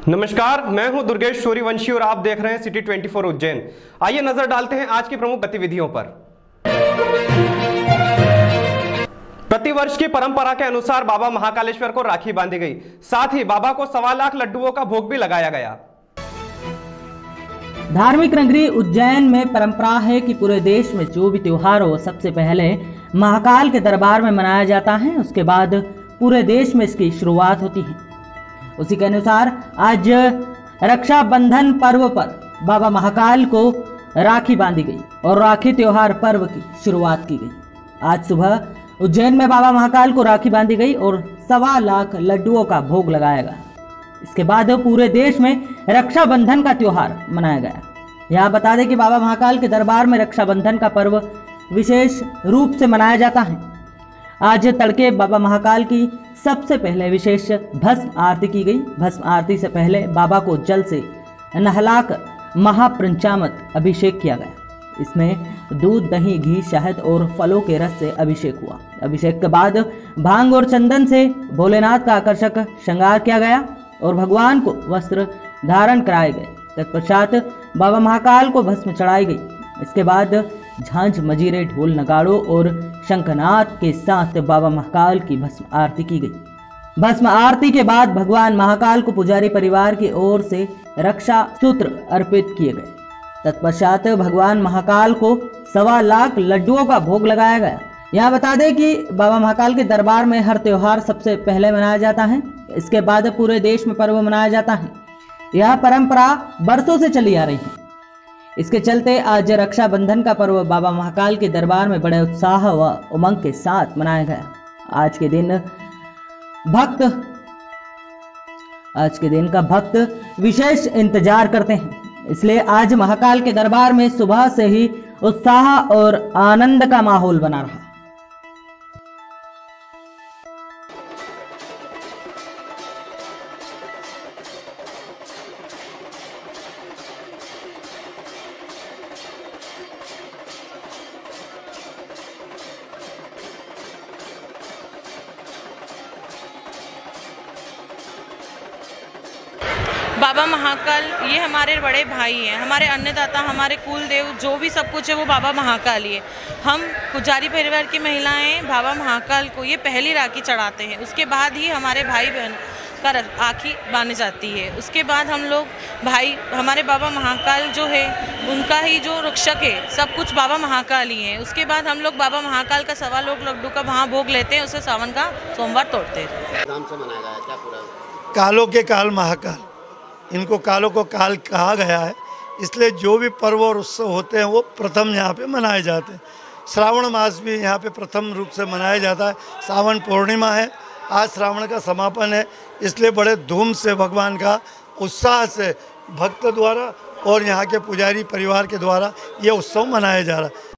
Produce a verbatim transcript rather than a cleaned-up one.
नमस्कार, मैं हूं दुर्गेश सूर्यवंशी और आप देख रहे हैं सिटी चौबीस उज्जैन। आइए नजर डालते हैं आज की प्रमुख गतिविधियों पर। प्रतिवर्ष की परंपरा के अनुसार बाबा महाकालेश्वर को राखी बांधी गई। साथ ही बाबा को सवा लाख लड्डुओं का भोग भी लगाया गया। धार्मिक नगरी उज्जैन में परंपरा है कि पूरे देश में जो भी त्योहार हो, सबसे पहले महाकाल के दरबार में मनाया जाता है, उसके बाद पूरे देश में इसकी शुरुआत होती है। उसी के अनुसार आज रक्षाबंधन पर्व पर बाबा महाकाल को राखी बांधी गई और राखी त्योहार पर्व की शुरुआत की गई। आज सुबह उज्जैन में बाबा महाकाल को राखी बांधी गई और सवा लाख लड्डुओं का भोग लगाया गया। इसके बाद पूरे देश में रक्षाबंधन का त्योहार मनाया गया। यहाँ बता दें कि बाबा महाकाल के दरबार में रक्षाबंधन का पर्व विशेष रूप से मनाया जाता है। आज तड़के बाबा महाकाल की सबसे पहले विशेष भस्म आरती की गई। भस्म आरती से पहले बाबा को जल से नहलाकर महापंचामृत अभिषेक किया गया। इसमें दूध, दही, घी, शहद और फलों के रस से अभिषेक हुआ। अभिषेक के बाद भांग और चंदन से भोलेनाथ का आकर्षक श्रृंगार किया गया और भगवान को वस्त्र धारण कराए गए। तत्पश्चात बाबा महाकाल को भस्म चढ़ाई गई। इसके बाद झांझ, मजीरे, ढोल, नगाड़ों और शंखनाद के साथ बाबा महाकाल की भस्म आरती की गई। भस्म आरती के बाद भगवान महाकाल को पुजारी परिवार की ओर से रक्षा सूत्र अर्पित किए गए। तत्पश्चात भगवान महाकाल को सवा लाख लड्डुओं का भोग लगाया गया। यहाँ बता दें कि बाबा महाकाल के दरबार में हर त्योहार सबसे पहले मनाया जाता है, इसके बाद पूरे देश में पर्व मनाया जाता है। यह परंपरा बरसों से चली आ रही है। इसके चलते आज रक्षाबंधन का पर्व बाबा महाकाल के दरबार में बड़े उत्साह व उमंग के साथ मनाया गया। आज के दिन भक्त आज के दिन का भक्त विशेष इंतजार करते हैं, इसलिए आज महाकाल के दरबार में सुबह से ही उत्साह और आनंद का माहौल बना रहा। बाबा महाकाल ये हमारे बड़े भाई हैं, हमारे अन्नदाता, हमारे कुल देव, जो भी सब कुछ है वो बाबा महाकाल ही है। हम पुजारी परिवार की महिलाएं बाबा महाकाल को ये पहली राखी चढ़ाते हैं, उसके बाद ही हमारे भाई बहन का राखी बांधी जाती है। उसके बाद हम लोग भाई हमारे बाबा महाकाल जो है उनका ही जो रक्षक है, सब कुछ बाबा महाकाल ही है। उसके बाद हम लोग बाबा महाकाल का सवा लाख लड्डू का वहाँ भोग लेते हैं, उसे सावन का सोमवार तोड़ते हैं। नाम से मनाया गया क्या पूरा? कालों के काल महाकाल, इनको कालों को काल कहा गया है, इसलिए जो भी पर्व और उत्सव होते हैं वो प्रथम यहाँ पे मनाए जाते हैं। श्रावण मास भी यहाँ पे प्रथम रूप से मनाया जाता है। सावन पूर्णिमा है, आज श्रावण का समापन है, इसलिए बड़े धूम से भगवान का उत्साह से भक्त द्वारा और यहाँ के पुजारी परिवार के द्वारा ये उत्सव मनाया जा रहा है।